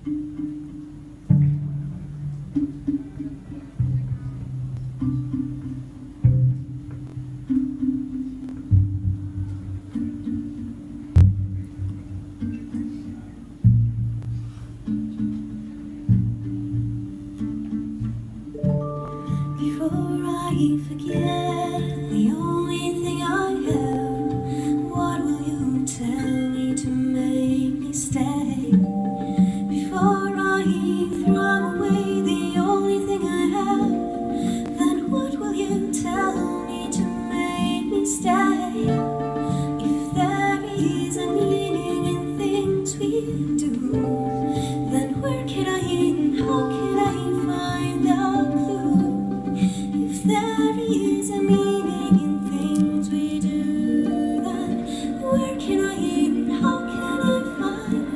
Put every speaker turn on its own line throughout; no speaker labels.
Before I forget the only thing I have, what will you tell me to make me stay? Before I throw away the only thing I have, then what will you tell me to make me stay? If there is a meaning in things we do, then where can I and how can I find the clue? If there is a meaning in things we do, then where can I and how can I find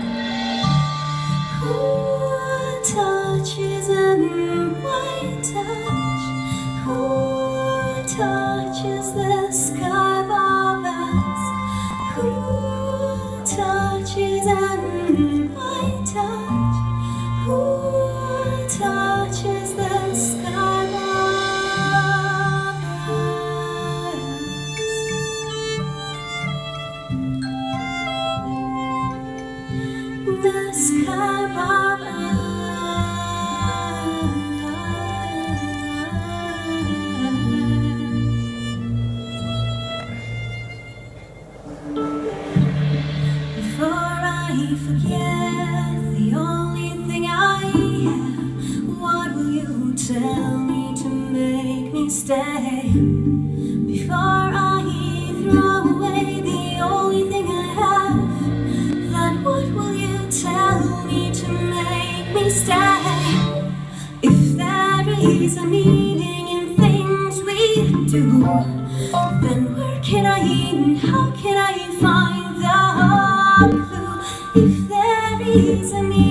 cool touches and white touch? Cool touches the sky above us. Cool touches and white touch. Cool touches the sky above us. The sky above us. Before I forget the only thing I have, what will you tell me to make me stay? Before I throw away the only thing I have, then what will you tell me to make me stay? If there is a meaning in things we do, then where can I and how can I find the clue? If there is a meaning